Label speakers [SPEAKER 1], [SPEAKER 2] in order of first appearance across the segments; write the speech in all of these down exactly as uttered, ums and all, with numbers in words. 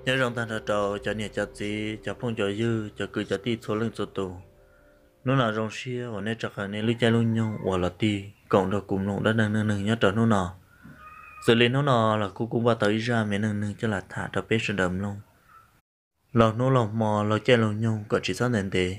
[SPEAKER 1] nhớ rằng ta đã trò cho nhà cho gì cho phong cho dư cho cứ cho ti số lượng số tù nó là rong xia và nên chắc là nên lưu chạy luôn nhau hoặc là ti cộng được cùng nông đã nâng nâng nâng nhớ trò nó nọ xử lý nó nọ là cô cũng vào tới ra mẹ nâng nâng cho là thả cho bé sơn đầm luôn lò nó lò mò lò chạy luôn nhau có chỉ sao nền thế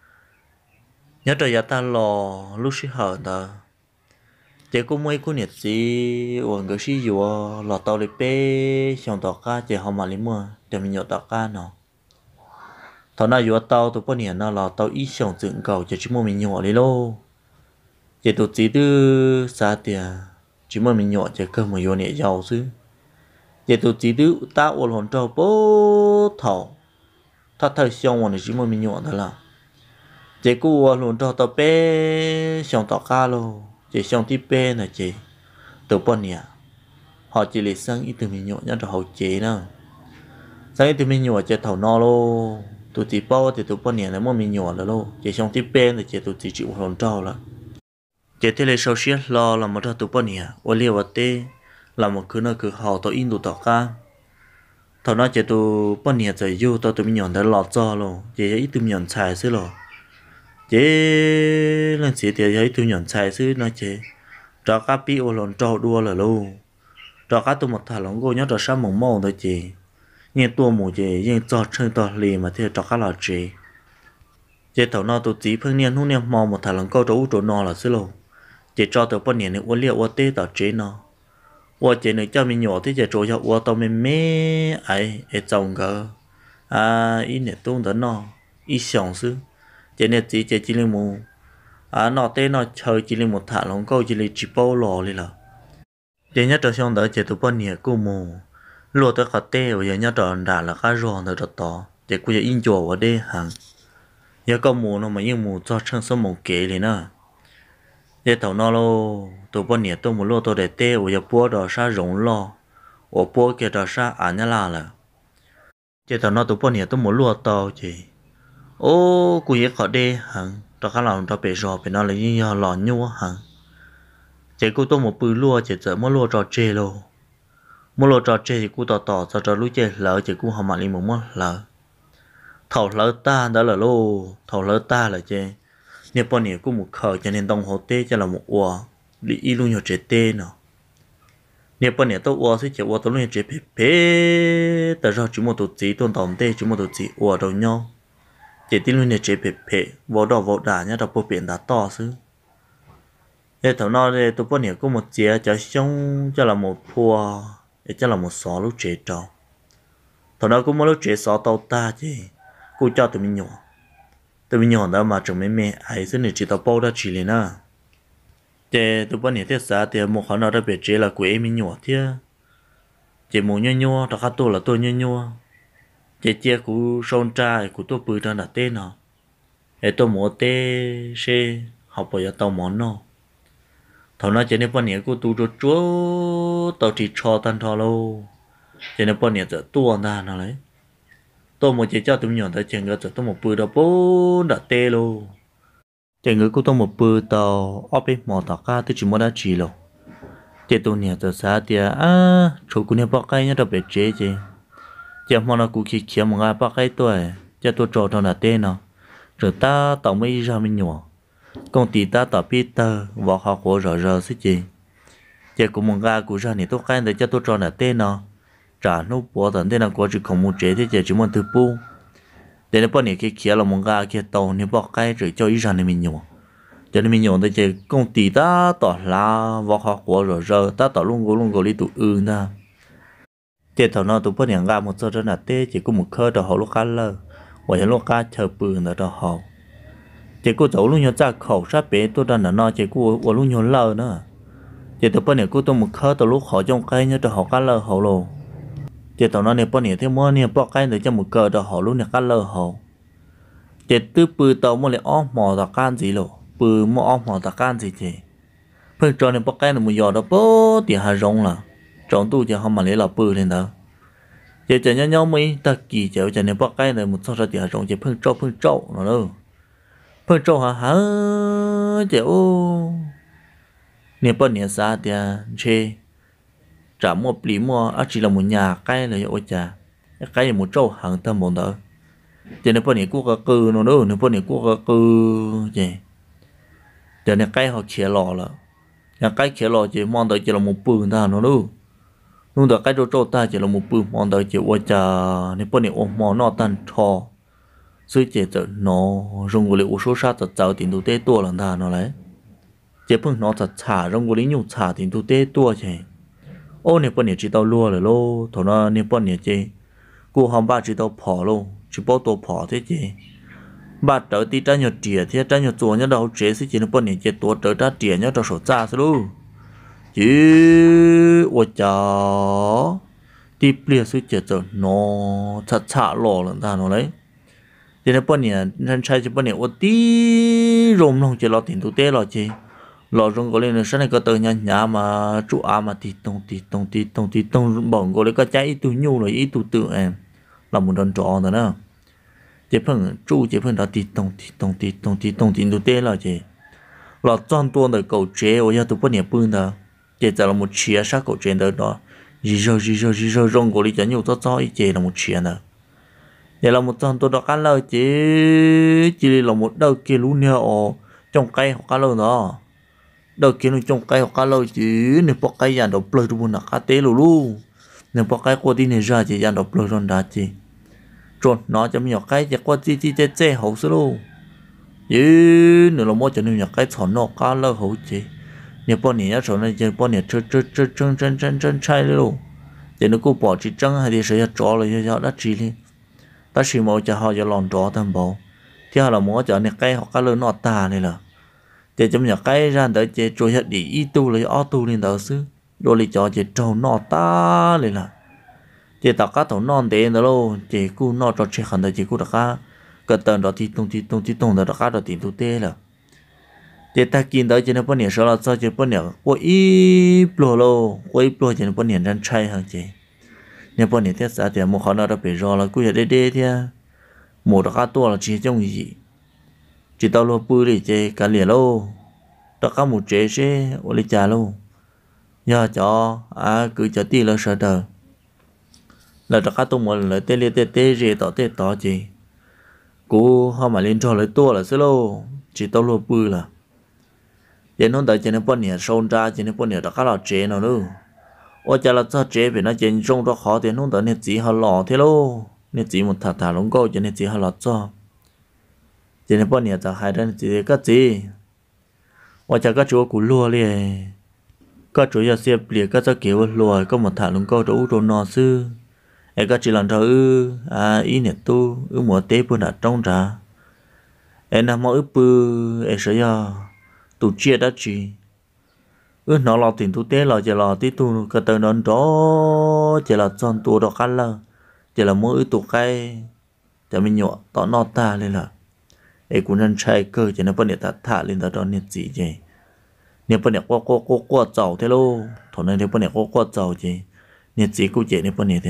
[SPEAKER 1] nhớ trò nhà ta lò lúc xí hở ta chỉ có mấy cô nhiệt gì uống cái xí dù lò tàu đi bé xong tàu cá chỉ họ mà lấy mua để mình nhớ tàu cá nó thằng nào vừa tàu tụi bọn nó là tàu ít xong dựng cầu cho chúng mình nhỏ đi lô chỉ tụi chỉ từ xa tiền chúng mình nhỏ chỉ cần một vô nhẹ giàu chứ chỉ tụi chỉ từ ta ôn hồn trâu bố thầu ta thấy xong rồi chúng mình nhỏ thôi là chỉ cô ôn hồn trâu tàu bé xong tàu cá lô chỉ xong tiếp bé là chỉ tụi bọn nhà họ chỉ lấy sang ít từ mình nhỏ nhất là hậu chế nữa sang ít từ mình nhỏ chỉ thầu no lô tụi chị bao thì tụi bọn nhà nó mua mình nhỏ là lô chỉ trong tiếp bên thì chỉ tụi chị chịu hồn trâu là chỉ thế là sau xí lo là một trong tụi bọn nhà ở liêu vật tê là một cứ nơi cứ họ tụi in tụi tọt ca thằng nó chỉ tụi bọn nhà chạy vô tụi tụi mình nhỏ đã lọt cho luôn chỉ ít tụi nhỏ xài xứ rồi chỉ lần xí thì thấy tụi nhỏ xài xứ nó chỉ cho các pi ô lon trâu đua là luôn cho các tụi một thằng lông cô nhớ cho sao mỏng mỏng thôi chị nhưng tua mù gì nhưng cho chân to lì mà thì cho các lò gì chỉ thầu nó tụi chỉ phương niên hôm nay mò một thằng lần câu trấu trốn nọ là xí lô chỉ cho tụi bọn niên này uống liệu uống tê tao chế nó uống chế này cho mình nhỏ thì chỉ trôi cho uống tao mình mê ấy ấy trồng cơ à ít này tung đến nó ít sòng xứ chỉ này chỉ chỉ chỉ lên mù à nó tê nó chơi chỉ lên một thằng lần câu chỉ lên chỉ bao lò đi là chỉ nhất cho xong đó chỉ tụi bọn niên cô mù lúa tới cả tê và giờ nhớ tròn đã là cá ròn rồi đó to để cô giờ in chùa ở đây hàng giờ có mù nó mà nhưng mù cho chân số một kế này nữa để thầu nó lô tụi bọn nhẹ tôi một lúa tôi để tê và giờ bua đó sa rồng lo và bua kia đó sa ăn nhá là là để thầu nó tụi bọn nhẹ tôi một lúa to chị ô cô giờ khỏi đây hàng đó cá lòng đó bể rò bể nó là như giờ lò nhua hàng chỉ cô tôi một bự lúa chỉ sợ một lúa trò chê lô mua lô trò chơi thì cú tỏ tỏ cho trò lú chơi lỡ chỉ cú họ mà đi một món lỡ thầu lỡ ta đó là lô thầu lỡ ta là chơi nếu bọn này cú một khờ cho nên đồng hồ tê cho là một ua đi y luôn nhiều chơi tê nó nếu bọn này tôi ua sẽ chỉ ua tôi luôn chơi phê phê tại sao chúng một tụt gì tuần tổng tê chúng một tụt gì ua đầu nhau chỉ tin luôn chơi phê phê vô đỏ vô đà nhá đọc bộ biển đã to xứ để thầu nó đây tôi bọn này cú một chia cho xong cho là một phua để cho là một số lúc trẻ trâu thằng đó cũng mới lúc trẻ số tàu ta chứ cô cho tụi mình nhỏ tụi mình nhỏ đó mà chồng mấy mẹ ấy xin được chỉ tàu bao ra chỉ lên à để tụi bọn này thiết xã thì một khả nào đặc biệt chế là của em mình nhỏ thế chỉ một nhỏ nhỏ đó khác tôi là tôi nhỏ nhỏ chỉ chia của son trai của tôi bự ra là tên nào để tôi mua tê xe học bây giờ tàu món nào thằng nó chỉ nên bọn nhẹ của tôi cho chúa tao chỉ cho tan thò lâu chỉ nên bọn nhẹ giờ tua ra nó lấy tôi một chỉ cho tụi nhỏ tới chừng giờ tôi một bự đó bố đã tê luôn chừng người của tôi một bự tàu ở bên mỏ tàu cá tôi chỉ muốn đã chỉ luôn chỉ tôi nhẹ giờ xa thì à chủ của nhẹ bác cái nhá đặc biệt chế chứ chỉ mong là cụ khi kia một ngày bác cái tuổi cho tôi cho nó là tê nó rồi ta tàu mấy ra mình nhỏ công ty ta tập Peter và họ của rõ rõ xí chị chỉ của một gà của ra này tôi khai để cho tôi cho là tên nó trả nó bỏ tận tên là của chỉ không một chế thì chỉ chỉ một thứ bu để nó bao nhiêu cái kia là một gà kia tàu nếu bỏ cái rồi cho ý ra này mình nhỏ cho nên mình nhỏ thì chỉ công ty ta tỏ là và họ của rõ rõ ta tỏ luôn luôn gọi đi tụ ư na chỉ thằng nó tụ bao nhiêu gà một số đó là tê chỉ có một khơi đó họ lúc cá lơ và những lúc cá chờ bự nữa đó họ chỉ cô cháu luôn nhớ ra khẩu sát bé tôi đang ở nó chỉ cô ở luôn nhớ lờ nữa chỉ từ bên này cô tôi một khơi từ lúc họ trong cây nhớ từ họ cá lờ họ luôn chỉ tao nói này bên này theo mua này bỏ cây để cho một cờ từ họ luôn này cá lờ họ chỉ từ bự tàu mua lại ôm mỏ tạc can gì rồi bự mua ôm mỏ tạc can gì chứ phần tròn này bỏ cây là một giò đó bố thì hà rong là tròn tu chỉ họ mà lấy là bự lên đó chỉ chỉ nhau nhau mấy ta kỳ chỉ chỉ này bỏ cây là một số ra thì hà rong chỉ phần trâu phần trâu nó đâu phần trâu hả hả chịu nếu bọn nhà xa thì chê trả một lý mua ở chỉ là một nhà cái là ôi chà cái gì một trâu hàng tâm một đó cho nên bọn này cũng có cư nó nữa nên bọn này cũng có cư gì cho nên cái họ chia lò là nhà cái chia lò chỉ mong đợi chỉ là một bự ta nó nữa nhưng đó cái trâu trâu ta chỉ là một bự mong đợi chỉ qua cha nên bọn này ôm mong nó tan thò suy chế giờ nó dùng cái liệu số sát thật giàu tiền tu tế tua lần ta nó lấy chế phương nó thật trả dùng cái liệu trả tiền tu tế tua chứ ô này bọn này chỉ tao lua rồi lô thằng nó này bọn này chứ cô hòm ba chỉ tao phò luôn chỉ bao tô phò thế chứ ba trở tí trái nhật trìa thế trái nhật chùa nhớ đâu chế sẽ chỉ nó bọn này chế tua trở trái trìa nhớ cho sổ ra sao luôn chứ ôi chó tí bia suy chế giờ nó thật trả lò lần ta nó lấy cho nên bọn này nên trai cho bọn này ôi tí rôm không chỉ lo tiền tu tế lo chứ lo rong có lên là sáng nay có tờ nhà nhà mà chú à mà thì tông thì tông thì tông thì tông bọn có lấy có trái ít tu nhu rồi ít tu tự em là một đòn trò rồi đó chế phần chú chế phần đó thì tông thì tông thì tông thì tông thì tu tế lo chứ lo chọn tuôn đời cầu chế ở nhà tu bọn này bưng đó chế giờ là một chia sát cầu chế đó đó gì rồi gì rồi gì rồi rong có lấy trái nhiều cho cho ít chế là một chia đó vậy là một chọn tuôn đó cá lơ chế chỉ là một đầu kia lú nhựa trong cây hoặc cá lơ đó đầu kia nó trong cây hoặc cá lâu chứ nếu bỏ cây dàn độc lơ luôn là cá té luôn luôn nếu bỏ cây qua đi này ra chỉ dàn độc lơ rồi đã chứ trốn nó chấm nhỏ cây chỉ qua chi chi che che hậu số luôn chứ nếu là mua cho nên nhỏ cây chọn nó cá lâu hậu chứ nếu bỏ nhẹ chọn này chỉ bỏ nhẹ chơi chơi chơi chơi chơi chơi chơi chơi luôn chỉ nó cứ bỏ chỉ trắng hay thì sẽ trò là cho đã chỉ đi ta chỉ mua cho họ cho lòn trò thằng bò thì họ là mua cho này cây hoặc cá lâu nó ta này là để chấm nhặt cái ra đỡ chế trôi hết đi y tu lấy o tu lên đỡ xứ đôi lý cho chế trâu nọ ta lên là chế tạo cá thầu non để đó luôn chế cu nọ cho chế khẩn đỡ chế cu đặc cá cái tần đó thì tung thì tung thì tung đỡ đặc cá đó tiền tu tê là chế ta kiên đỡ chế nó bớt nhẹ sau là sao chế bớt nhẹ qua y blo lô qua y blo chế nó bớt nhẹ đang chay hàng chế nếu bớt nhẹ thế sao thì một khả năng đã bị rò là cu giờ đê đê thế một đặc cá to là chế trong gì chỉ tao lo bự đi chế cả liền lô tất cả một chế chế ở đây trả luôn nhờ cho à cứ cho tiền là sợ đời là tất cả tụi mình lại tê tê tê gì tỏ tê tỏ gì cú họ mà lên cho lại tua là xí lô chỉ tao lo bự là vậy nó đợi cho nên bọn nhà sâu ra cho nên bọn nhà tất cả là chế nào nữa ôi chả là sao chế vì nó chế trong đó khó thì nó đợi nên chỉ họ lò thế lô nên chỉ một thả thả lông câu cho nên chỉ họ lò cho cho nên bọn nhà ta hay đến chỉ cái gì và cho các chú cũng lùa liền các chú giờ xếp liền các cháu kiểu lùa có một thằng lông câu đủ đồ nọ sư em các chị làm thơ ư à ý nè tu ư một tế bữa đã trong ra em làm mọi bự em sẽ giờ tụ chia đã chỉ ư nó lo tiền tu tế lo chỉ lo tí tu cái tờ non đó chỉ là chọn tu đó khăn lơ chỉ là mỗi tụ cây cho mình nhọ tỏ nọ ta lên là ấy cũng nên chạy cơ cho nên bọn này ta thả lên đó nên gì vậy nên bọn này qua qua qua qua giàu thế luôn thằng này nên bọn này qua qua giàu gì nên gì cũng vậy nên bọn này thế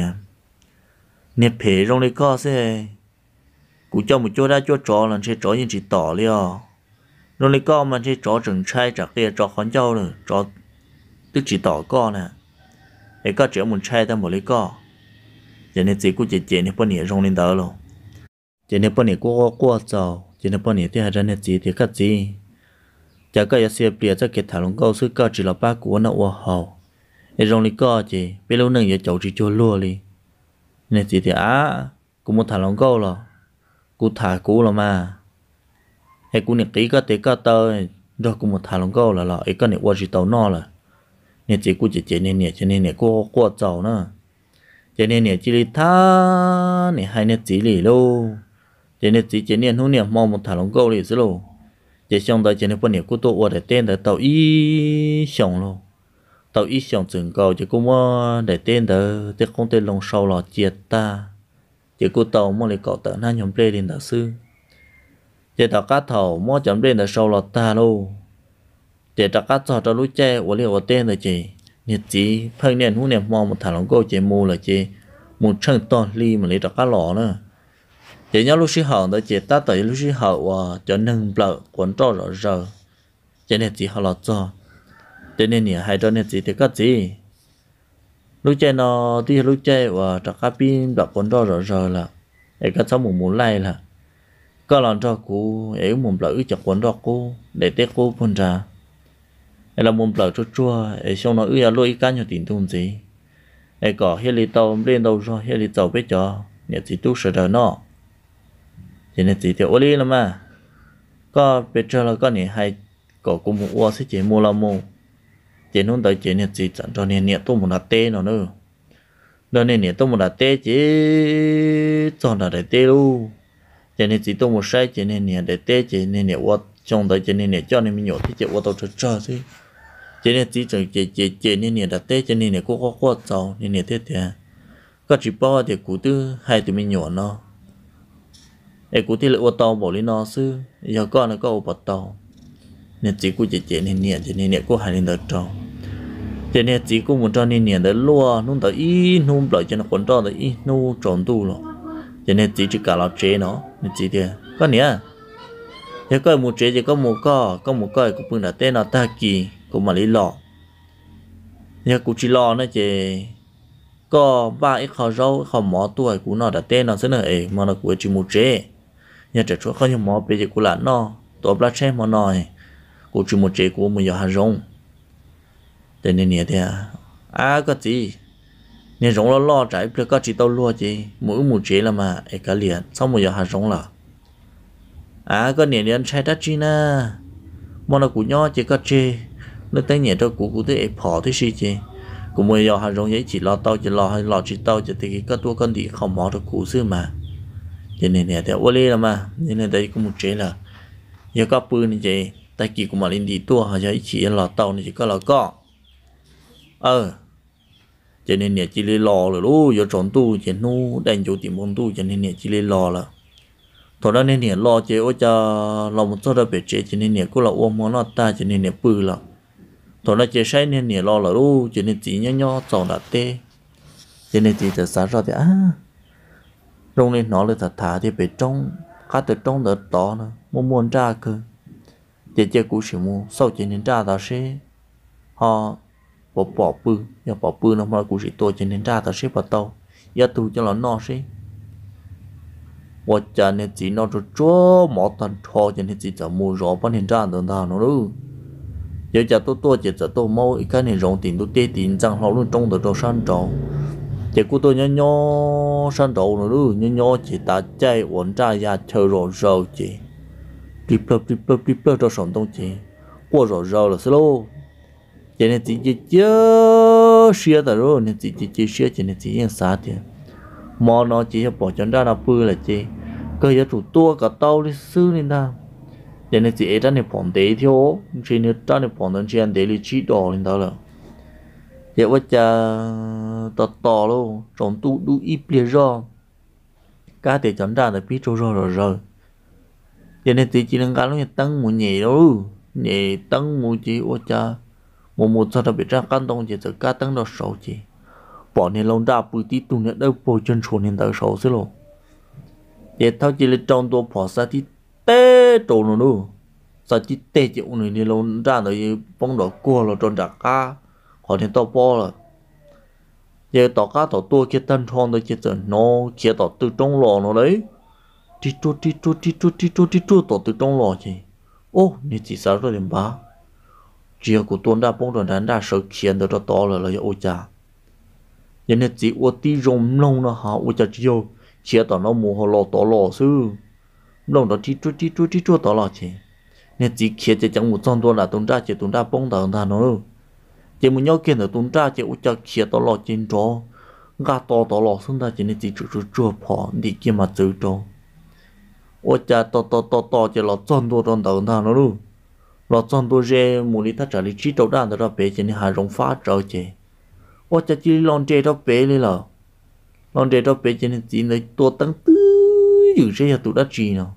[SPEAKER 1] nên phê trong này có sẽ cũng cho một chỗ ra chỗ trò là sẽ trò như chỉ tỏ liền trong này có mà sẽ trò trừng trai trả kia trò khoán châu rồi trò tức chỉ tỏ co nè ấy có chuyện một trai ta một lấy co cho nên gì cũng vậy vậy nên bọn này trong lên đó luôn cho nên bọn này qua qua giàu chỉ là bọn này thì hay ra nên gì thì cái gì chả có gì xếp bìa cho cái thằng lông câu sư có chỉ là ba của nó qua hậu để trong này có gì biết lâu nâng giờ cháu chỉ cho lúa đi nên gì thì á cũng một thằng lông câu rồi cũng thả cũ rồi mà hay cũng nhận kỹ có thể có tơ rồi cũng một thằng lông câu là là ấy có này qua chỉ tàu no là nên chỉ cũng chỉ chỉ nên nè cho nên nè qua qua giàu nữa cho nên nè chỉ đi tha nè hay nè chỉ lì luôn cho nên chỉ chỉ nên hôm nay mong một thằng lông câu đi xí lô chỉ xong tới cho nên bọn này cũng tôi ở để tên để tàu y xong luôn tàu y xong chừng cầu chỉ cũng để tên để để không tên lông sâu lò chiết ta chỉ cũng tàu mua lại cậu tự na nhóm play lên đạo sư chỉ tàu cá thầu mua chấm lên để sâu lò ta luôn chỉ tàu cá thầu cho lúa che ở liệu ở tên rồi chỉ nhiệt chỉ phơi nên hôm nay mong một thằng lông câu chỉ mua là chỉ một chân to ly mà lấy tàu cá lò nữa chỉ nhớ lúc xí hậu đó chỉ ta tới lúc xí hậu cho nâng bờ cuốn trò rõ rờ cho nên chỉ họ lọt cho cho nên nhỉ hai cho nên chỉ thì có gì lúc chơi nó thì lúc chơi và cho các pin đọc cuốn đó rồi rồi là ấy cái cháu muốn muốn lại là có lần cho cô ấy muốn lợi cho cuốn đó cô để tết cô phân ra ấy là muốn lợi chua chua ấy xong nó ư là lôi cá nhiều tiền tung gì ấy có hết lý tàu lên đâu rồi hết lý tàu biết cho nhà chỉ tu sửa đời nó cho nên chỉ theo ô lý lắm mà có biết cho là có này hay có cũng một ô sẽ chỉ mua là mua chỉ nông tới chỉ này chỉ chẳng cho nên nhà tôi một đặt tê nó nữa đó nên nhà tôi một đặt tê chỉ chọn là để tê luôn cho nên chỉ tôi một sai cho nên nhà để tê chỉ nên nhà ô trong tới cho nên nhà cho nên mình nhổ thì chỉ ô tàu chờ chờ thôi cho nên chỉ chỉ chỉ chỉ chỉ nên nhà đặt tê cho nên nhà cô có có giàu nên nhà tê thì có chỉ bao thì cụ tư hai tụi mình nhổ nó ấy cụ thì là ô tàu bỏ lên nó xứ giờ con nó có ô bật tàu nên chỉ cụ chỉ chỉ nên nhà cho nên nhà cô hai lên đợt trâu cho nên chỉ cụ muốn cho nên nhà đợt lúa nung tới ít nung lại cho nó còn cho tới ít nung tròn tu rồi cho nên chỉ chỉ cả là chế nó nên chỉ thì có nhỉ giờ có một chế chỉ có một co có một coi cũng là tên là ta kỳ cũng mà lấy lọ giờ cụ chỉ lọ nó chỉ có ba ít khó rau khó mỏ tuổi của nó đã tên nó sẽ là ấy mà nó của chỉ một chế nhà trẻ chỗ không nhiều mỏ bây giờ của là nó tổ bát xem mà nói của chỉ một chế của một giờ hàng rong cho nên nhà thì à có gì nhà rong nó lo trái bây có chỉ tao lo chứ mỗi một chế là mà ấy cả liền sau một giờ hàng rong là à có nhà liền trái đất chi na mà nó của nhau chỉ có chế nó tới nhà cho của của tới bỏ tới gì chứ của mỗi giờ hàng rong ấy chỉ lo tao chỉ lo hay lo chỉ tao chỉ thì cái tua con thì không mỏ được cũ xưa mà cho nên nhà thì ô lê là mà nên là đây có một chế là giờ có bự như vậy tại kỳ của mà lên đi tua hay là chỉ là tàu này chỉ có là có ờ cho nên nhà chỉ lấy lò rồi luôn giờ tròn tu chỉ nu đánh chỗ tìm món tu cho nên nhà chỉ lấy lò là thôi đó nên nhà lò chế ôi cha lò một số đó bị chế cho nên nhà cũng là ôm món nó ta cho nên nhà bự là thôi nó chế sai nên nhà lò là luôn cho nên chỉ nhỏ nhỏ tròn đã tê cho nên chỉ từ sáng ra thì à rong lên nó lên thật thà thì bị trong cá từ trong đợt đó nữa muốn muốn ra cơ để chơi cú sử mua sau cho nên ra ta sẽ họ bỏ bỏ bự giờ bỏ bự nó mà cú sử tôi cho nên ra ta sẽ bắt tàu giờ tu cho nó no sẽ và cho nên chỉ nó cho chúa mỏ thành thò cho nên chỉ cho mua rõ bao nhiêu ra được thà nó luôn giờ cho tôi tôi chỉ cho tôi mua cái này rong tiền tôi tê tiền rằng họ luôn trong được trong sân trọ chỉ của tôi nhỏ nhỏ sân trọ nữa luôn nhỏ nhỏ chỉ ta chạy ổn ra ya chờ rồi rồi chỉ đi plug đi plug đi plug cho sống đông chỉ qua rồi rồi là slow cho nên chỉ chỉ chưa xia tại rồi nên chỉ chỉ chỉ xia cho nên chỉ những sát thì mà nó chỉ bỏ chân ra là bự là chỉ cái giờ chủ tua cả tàu đi xứ nên ta cho nên chỉ ra này phòng tế theo chỉ nên ra này phòng đơn chuyện để lý trí đỏ lên đó là giờ bây giờ tọt tọt luôn trong tu đủ ít bia rồi cá để chọn ra là biết rồi rồi rồi cho nên chỉ chỉ nên cá nó tăng một nhẹ đâu nhẹ tăng một chỉ ôi cha một một sao đặc biệt ra căn đông chỉ cá tăng được sáu chỉ bỏ nên lông ra bùi tí tu nữa đâu bồi chân chuồn nên tới sáu xí luôn giờ thao chỉ là trongตัวbỏ sa thì tê trộn rồi đâu sa chỉ tê chỉ uống này lông ra rồi bông đỏ cua rồi trộn đặc cá họ thì tao bỏ rồi giờ tao cá tao tua kia tân thon tới kia giờ nó kia tao từ trong lò nó đấy đi chua đi chua đi chua đi chua đi chua tao từ trong lò chứ ô你chỉ sao rồi điểm ba chỉ có tuần đã bông rồi đánh đã sợ khiến được cho to rồi là ôi cha giờ này chỉ ô tí rồng lông nó hả ôi cha chiều chia tao nó mua họ lò to lò sư lông đó đi chua đi chua đi chua tao lò chứ nên chỉ kia chỉ chẳng một trăm tuần là tuần ra chỉ tuần ra bông tao thà nó chỉ muốn nhớ kia là tuần ra chỉ ôi cha kia tao lò trên chó gà to tao lò xuống ta chỉ nên chỉ chua chua chua phò đi kia mà chữ chó ôi cha to to to to chỉ là trăm tuần tuần tao thà nó luôn lọ chọn tôi ra một lít thắt trả lý trí đầu đàn đó bé cho nên hà rong phá trở chế ôi cha chỉ lon chế đó bé lên là lon chế đó bé cho nên chỉ lấy tua tăng tứ giữ ra là tụi đã chi nào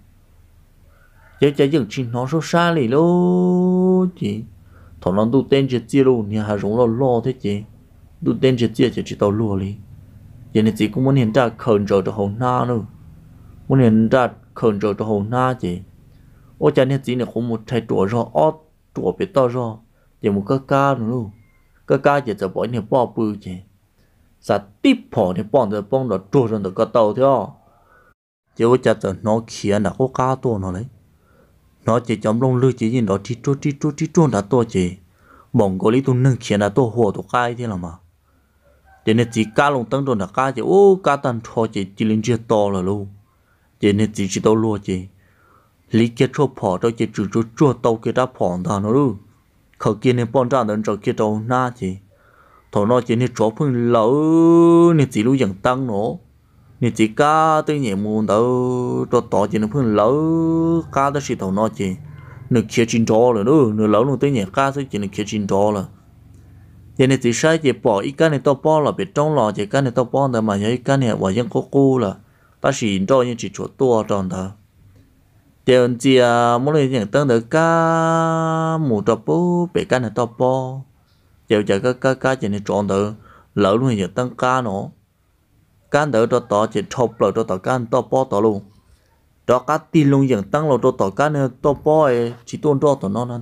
[SPEAKER 1] chứ cha dựng chi nó số xa lì lô chị thằng nó tụi tên chỉ chia luôn nhà hà rong lo lo thế chị tụi tên chỉ chia chỉ chỉ tao lùa đi cho nên chị cũng muốn hiện ra khẩn trở cho hồn na nữa muốn hiện ra khẩn trở cho hồn na chị ôi cha nên chỉ là không một thay tuổi rồi ót tuổi bị to rồi chỉ một cái ca nữa luôn cái ca chỉ cho bỏ nhiều bỏ bự chứ sa tiếp phò thì bọn được bọn đó trôi rồi được cái tàu theo chỉ có chặt giờ nó kia là có cá to nó đấy nó chỉ chấm lông lư chỉ nhìn đó chỉ trôi chỉ trôi chỉ trôi đã to chỉ mong có lý tu nâng kia là to hồ to cái thế là mà chỉ nên chỉ cá lông tăng rồi là cá chỉ ô cá tan cho chỉ chỉ lên chưa to là luôn chỉ nên chỉ chỉ tàu lúa chỉ lý kết cho phò đó chỉ chỉ cho cho tàu kia đã phò thằng nó luôn khởi kia nên bọn ra đến cho kia tàu na chỉ thằng nó chỉ nên chó phun lỡ nên chỉ lưu dần tăng nó nên chỉ cá tới nhẹ mùn đâu cho tỏ chỉ nên phun lỡ cá tới chỉ thằng nó chỉ nửa kia chín trò rồi nữa nửa lỡ luôn tới nhẹ cá tới chỉ nửa kia chín trò rồi chỉ nên chỉ sai chỉ bỏ ít cái này tao bỏ là bị trong lò chỉ cái này tao bỏแต่mà những cái này và những cố cố là ta chỉ cho những chỉ chỗ to tròn thôi tiền chia mỗi lần những tăng được cá một trò bố bị cái này tao bỏ giờ giờ cái cái cái chỉ nên chọn được lỡ luôn những tăng cá nữa cá đỡ cho tao chỉ chọc lại cho tao cá tao bỏ tao luôn đó cá tin luôn những tăng rồi cho tao cá này tao bỏ ấy chỉ tôn cho tao nó là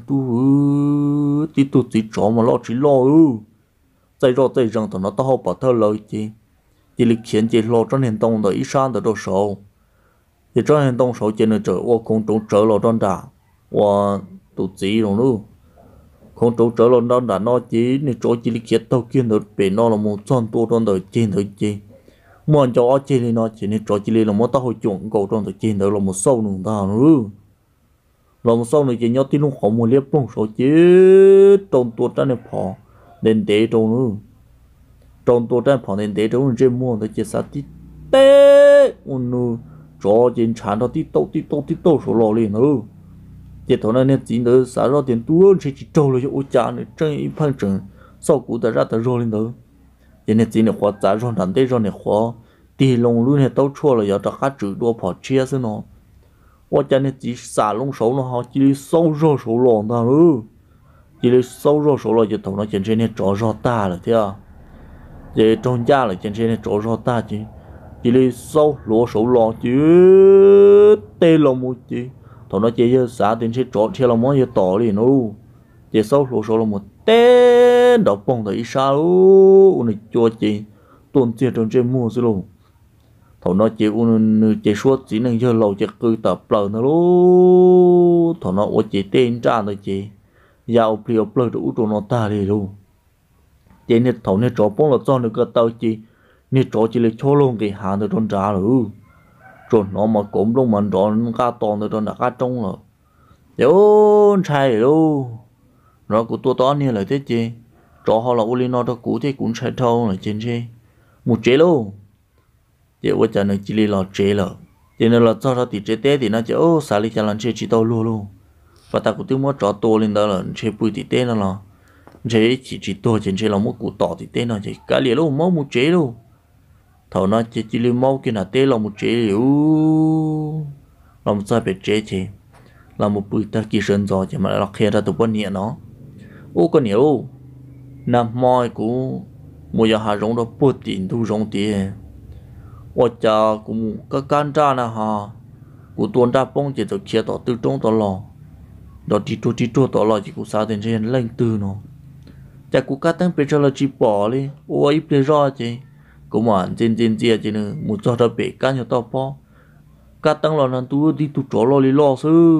[SPEAKER 1] tu tí tu chỉ chọn mà lo chỉ lo ư再绕再扔等到到后把它捞起，这里前接老张天动的一山的都手，这张天动手见了这我空中折了张大，我都急了喽，空中折了张大那急你做这里接到见到被那了么赚多张的见到见，么叫我这里那见你做这里了么到后中够张的见到了么收弄到喽。lòng sau này chỉ nhớ tin lúc họ mua liếp bông số chết trong tuột ra này phò nên để trong nữa trong tuột ra phò nên để trong trên mua thì chỉ sao tí tê unu cho trên chán đó tí tâu tí tâu tí tâu số lò liền nữa chỉ thằng này nên chỉ nữa sao ra tiền túi chỉ chỉ trâu rồi cho ôi cha này chân ít phân chân sau cú ta ra ta rồi lên nữa chỉ nên chỉ này khoa giá rồi đàn đây rồi này khoa thì lòng luôn này tâu chua rồi giờ ta khát chữ đua phò chia xí nó我家呢只沙龙手了哈，这里烧热手了那了，这里烧热手了就头那简直呢着热大了，对啊，这中家了简直呢着热大去，这里烧热手了就得了么子，头那这些啥东西着起了么也道理喏，这烧热手了么得到蹦到一下喽，我那做这顿这中这么子喽。thầu nó chỉ uống chỉ suốt chỉ nên giờ lâu chỉ cứ tập lợn nó luôn thầu nó ở chỉ tên ra rồi chỉ giàu biểu lợn đủ cho nó ta đi luôn chỉ nên thầu nên chó bông là cho nó cái tàu chỉ nên chó chỉ lấy cho luôn cái hàng được trong trả rồi rồi nó mà cũng luôn mà chọn cá to được trong đã cá trống rồi yếu sai luôn nó của tôi to như là thế chứ chó họ là uli nó đó cũ thế cũng sai thâu là trên chứ một chế luôn chỉ tôi cho nó chỉ lấy lọt chế rồi, cho nên là cho nó thì chế té thì nó chỉ ô xả đi cho nó chế chỉ tao luôn luôn, và ta cũng tiêu mua trò to lên đó là chế bùi thì té nó là, chế chỉ chỉ to trên chế là mua củ tỏi thì té nó chỉ cả liền luôn máu một chế luôn, thầu nó chỉ chỉ lấy máu kia là té là một chế luôn, làm sao bị chế chế, là một bùi ta kỳ sơn giò chỉ mà là khe ra tụ bên nhẹ nó, ô con nhiều, nằm mỏi cũng mua giờ hà rong đó bớt tiền thu rong tiền我家cũng có can ra nè ha, cũng tuần ra bông chỉ được chia tỏ từ trong tỏ lò, đó chỉ cho chỉ cho tỏ lò chỉ cũng sao đến trên lên từ nó, chắc cũng cá tăng bây giờ là chỉ bỏ đi, ôi ít bây giờ chứ, cũng mà trên trên chia chứ nữa, một cho nó bị cá nhiều tao bỏ, cá tăng lò nên tôi đi tôi chỗ lò đi lò sư,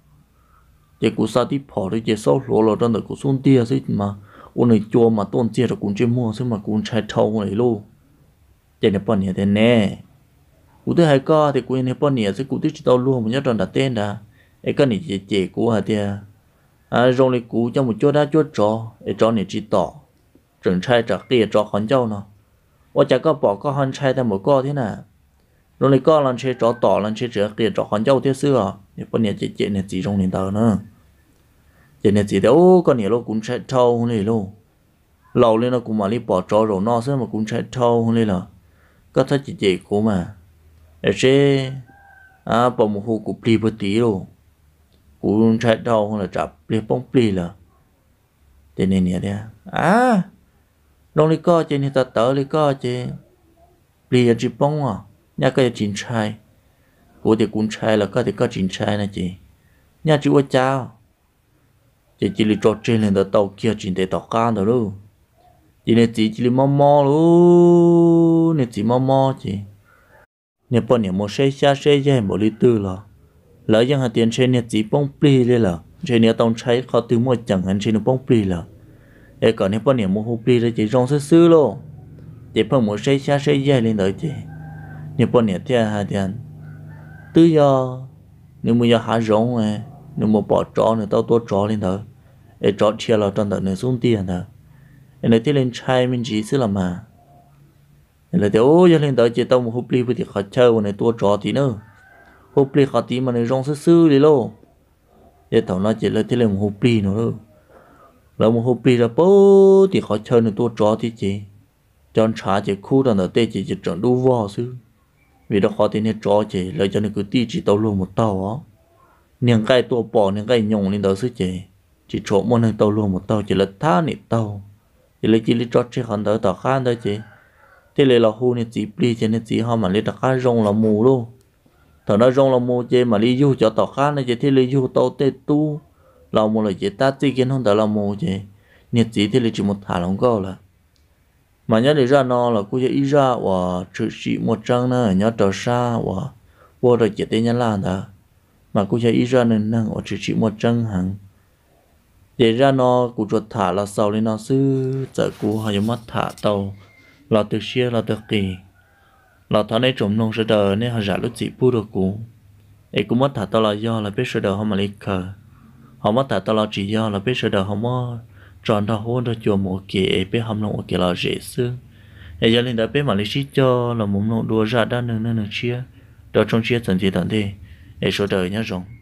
[SPEAKER 1] chỉ cũng sao đi bỏ đi chỉ sau lò lò trong đó cũng xuống tia chứ mà, ôi này chua mà tuần chia rồi cũng chỉ mua chứ mà cũng chạy thâu này luôn. chỉ là bọn nhà thế nè, cụ thể hay có thì cụ này bọn nhà sẽ cụ thể chỉ tao luôn một nhát tròn đặt tên đã, ấy cái này chỉ chỉ cụ hả thì à rồi này cụ cho một chỗ đã chỗ trò, ấy trò này chỉ tỏ,整拆trả kia trò khoản châu nó, và chả có bỏ có hơn拆thêm một co thế nào, rồi này co lần chơi trò tỏ lần chơi trả kia trò khoản châu thế xưa, thì bọn nhà chỉ chỉ này chỉ trong nền tờ nữa, chỉ này chỉ đâu con nhà nó cũng chạy thâu này luôn, lâu lên nó cũng mà đi bỏ trò rồi nó sẽ mà cũng chạy thâu này là có thấy chị chị của mà để xe à bỏ một hồ cũng pli bớt tí rồi cũng chạy đâu không là chập pli bông pli là thế này nè đấy à đông đi co trên thì ta tớ đi co trên pli là chỉ bông à nhà cái chín chai của thì cũng chai là có thì có chín chai này chị nhà chị qua chào chị chỉ đi trò trên lên tàu kia chỉ để tàu can rồi luôn chị này chị chỉ là mò mò luôn này chị mò mò chị này bọn này một xe xa xe dây một lý tư là lỡ yang hạt tiền trên này chỉ bông pli lên là trên này tông cháy khó từ một chẳng hạn trên nó bông pli là để còn này bọn này một hộp pli là chỉ rong sơ sơ luôn chỉ bằng một xe xa xe dây lên đợi chị này bọn này theo hạt tiền tư do nếu mà giờ hạ rong à nếu mà bỏ trọ nữa tao tua trọ lên đợi để trọ chia là trong đợt này xuống tiền đợi để này thì lên chai mình chỉ xứ làm mà là thế ô giờ lên tới chỉ tao một hộp ly với thì khó chơi này tua trò tí nữa hộp ly khó tí mà này rong sứ sứ đi lô để tao nói chỉ là thế là một hộp ly nữa là một hộp ly là bố thì khó chơi này tua trò tí chị cho trả chỉ khu đằng ở tây chỉ chỉ trận đu vò xứ vì đó khó tí này trò chị lại cho nên cứ tí chỉ tao luôn một tàu á niềng cái tua bỏ niềng cái nhung lên đó xứ chị chỉ trộn một này tao luôn một tàu chỉ là thá nị tàu chỉ là chỉ là trò chỉ còn đỡ tao khan thôi chị thế là hồ này chỉ pli trên này chỉ họ mà lấy đặc cá rong là mù luôn thằng đó rong là mù chơi mà lấy du cho tao khác này chơi thế lấy du tao tê tu là mù là chơi ta chỉ kiến không đỡ là mù chơi nhiệt chỉ thế là chỉ một thả lòng câu là mà nhớ để ra nó là cũng chơi ra và chỉ chỉ một trang nữa nhớ tao xa và vô rồi chơi tên nhớ là đó mà cũng chơi ra nên năng và chỉ chỉ một trang hàng để ra nó cũng chuột thả là sau lên nó sư giờ cũng hay mất thả tàu là từ xưa là từ kỳ là thằng này trộm nông sơ đời nên họ giả lúc chỉ bu được cũ ấy cũng mất thả tao là do là biết sơ đời họ mà lấy cờ họ mất thả tao là chỉ do là biết sơ đời họ mất tròn tao hôn tao chùa một kỳ biết hâm nông một kỳ là dễ xưa ấy giờ lên đã biết mà lấy xí cho là muốn nông đua ra đa nương nương chia đó trong chia thần gì tận đi ấy sơ đời nhá rồi